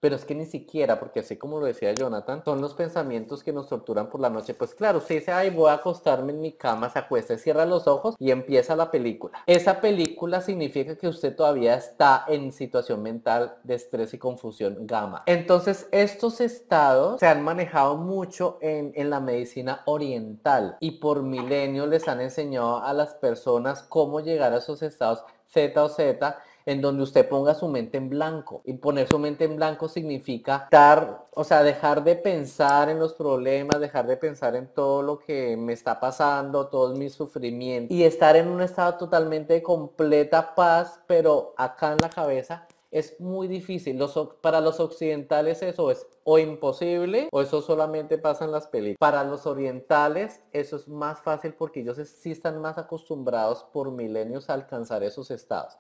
Pero es que ni siquiera, porque así como lo decía Jonathan, son los pensamientos que nos torturan por la noche. Pues claro, usted dice, ay, voy a acostarme en mi cama, se acuesta, cierra los ojos y empieza la película. Esa película significa que usted todavía está en situación mental de estrés y confusión gamma. Entonces, estos estados se han manejado mucho en la medicina oriental y por milenios les han enseñado a las personas cómo llegar a esos estados Z o Z en donde usted ponga su mente en blanco. Y poner su mente en blanco significa dar, o sea, dejar de pensar en los problemas, dejar de pensar en todo lo que me está pasando, todos mis sufrimientos y estar en un estado totalmente de completa paz, pero acá en la cabeza es muy difícil. Para los occidentales eso es o imposible o eso solamente pasa en las películas. Para los orientales eso es más fácil porque ellos sí están más acostumbrados por milenios a alcanzar esos estados.